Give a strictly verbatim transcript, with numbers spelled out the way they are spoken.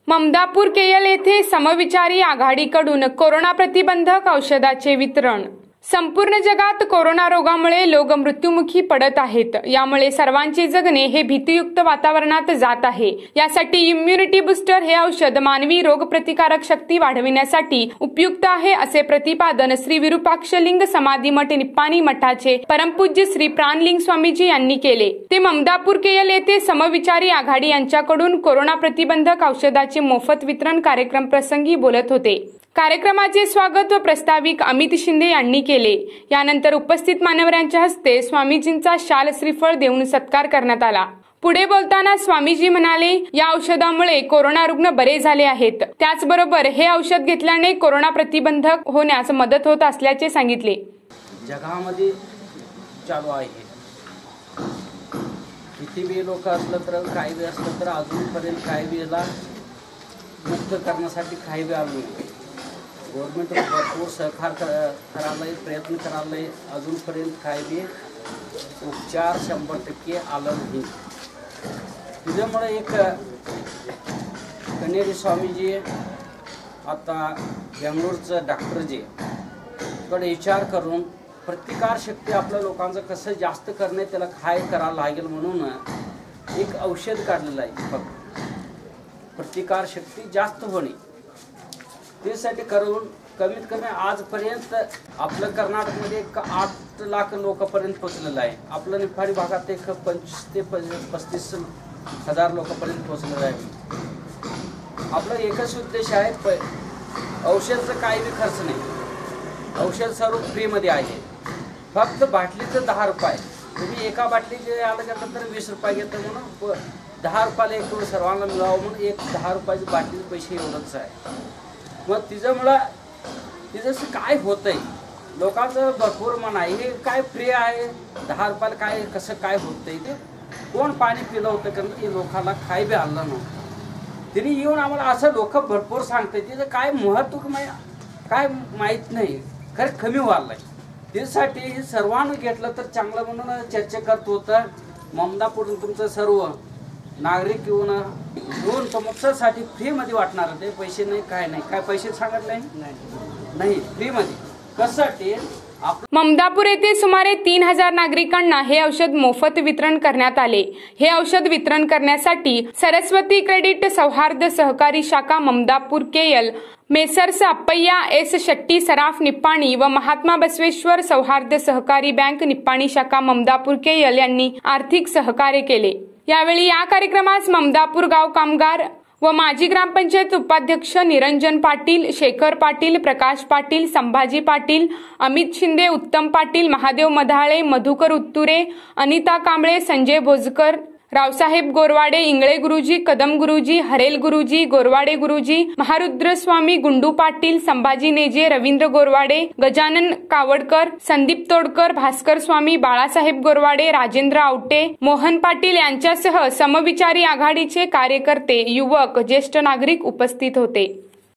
ममदापूर केयल येथे समविचारी आघाडीकडून कोरोना प्रतिबंधक औषधाचे वितरण। संपूर्ण जगात कोरोना रोगामुळे लोक मृत्युमुखी पडत आहेत। यामुळे सर्वांचे जगणे हे भीतीयुक्त वातावरणात जात आहे। यासाठी इम्युनिटी बूस्टर हे औषध मानवी रोगप्रतिकारक शक्ती वाढविण्यासाठी उपयुक्त आहे, असे प्रतिपादन श्री विरूपाक्षलिंग समाधी मठ निप्पाणी मठाचे परमपूज्य श्री प्राणलिंग स्वामीजी यांनी केले। ते ममदापूर केयल येथे समविचारी आघाडी यांच्याकडून कोरोना प्रतिबंधक औषधाचे मोफत वितरण कार्यक्रम प्रसंगी बोलत होते। कार्यक्रमाचे स्वागत व प्रास्ताविक अमित शिंदे यांनी केले। यानंतर उपस्थित मान्यवरांच्या हस्ते स्वामीजींचा शाल श्रीफळ देऊन सत्कार करण्यात आला। पुढे बोलताना स्वामीजी म्हणाले, या औषधामुळे कोरोना रुग्ण बरे झाले आहेत। त्याचबरोबर हे औषध घेतल्याने कोरोना प्रतिबंधक होण्यास मदत होत असल्याचे सांगितले। जगामध्ये चालू आहे, किती बी लोक असलं तर काही बी असलं तर अजूनपर्यंत काही बीला मुक्त करण्यासाठी काही बी आलो नाही। गव्हर्नमेंट भरपूर सहकार करायला प्रयत्न करायला अजूनपर्यंत काही बी उपचार शंभर टक्के आलं नाही। त्यामुळे एक कनेरी स्वामीजी आता बेंगळूरचं डॉक्टर जे कडे विचार करून प्रतिकार शक्ती आपल्या लोकांचं कसं जास्त करणे त्याला काय करायला लागेल म्हणून एक औषध काढलेलं आहे। फक्त प्रतिकार शक्ती जास्त होणे त्यासाठी करून कमीत कमी आजपर्यंत आपलं कर्नाटकमध्ये एक आठ लाख लोकांपर्यंत पोहोचलेलं आहे। आपलं निपाणी भागात एक पंचवीस ते पस्तीस हजार लोकांपर्यंत पोहोचलेलं आहे। आपला एकच उद्देश आहे, औषधाचा काही बी खर्च नाही, औषध सर्व फ्रीमध्ये आहे। फक्त बाटलीचं दहा रुपये, तुम्ही एका बाटलीचे आलं घेतलं तर वीस रुपये घेतं म्हणून दहा रुपयाला एक सर्वांना मिळावं म्हणून एक दहा रुपयाची बाटलीचे पैसे एवढंच आहे। मग तिच्यामुळं तिचं काय होतंय, लोकांचं भरपूर मन आहे, हे काय फ्री आहे दहा रुपयाला काय कसं काय होतंय, ते कोण पाणी पिलं होतं कारण की लोकांना काय बी आणलं नव्हतं। तिने येऊन आम्हाला असं लोक भरपूर सांगते, तिचं काय महत्त्व काय माहीत नाही, खरं कमी वाढलं आहे। त्यासाठी सर्वांनी घेतलं तर चांगलं म्हणून चर्चा करत होतं। ममदापूर तुमचं सर्व नागरिक येऊन दोन तमोक्षासाठी फ्रीमध्ये वाटणार, ते पैसे नाही काय नाही, काय पैसे सांगत नाही नाही फ्रीमध्ये कशासाठी। ममदापूर येथे सुमारे तीन हजार नागरिकांना हे औषध मोफत वितरण करण्यात आले। हे औषध वितरण करण्यासाठी सरस्वती क्रेडिट सौहार्द सहकारी शाखा ममदापूर केयल, मेसर्स अप्पय्या एस शेट्टी सराफ निप्पाणी व महात्मा बसवेश्वर सौहार्द सहकारी बँक निप्पाणी शाखा ममदापूर केयल यांनी आर्थिक सहकार्य केले। यावेळी या कार्यक्रमास ममदापूर गाव कामगार व माजी ग्रामपंचायत उपाध्यक्ष निरंजन पाटील, शेखर पाटील, प्रकाश पाटील, संभाजी पाटील, अमित शिंदे, उत्तम पाटील, महादेव मधाळे, मधुकर उत्तुरे, अनिता कांबळे, संजय भोजकर, रावसाहेब गोरवाडे, इंगळे गुरुजी, कदम गुरुजी, हरेल गुरुजी, गोरवाडे गुरुजी, महारुद्र स्वामी, गुंडू पाटील, संभाजी नेजे, रवींद्र गोरवाडे, गजानन कावडकर, संदीप तोडकर, भास्कर स्वामी, बाळासाहेब गोरवाडे, राजेंद्र आवटे, मोहन पाटील यांच्यासह समविचारी आघाडीचे कार्यकर्ते, युवक, ज्येष्ठ नागरिक उपस्थित होते।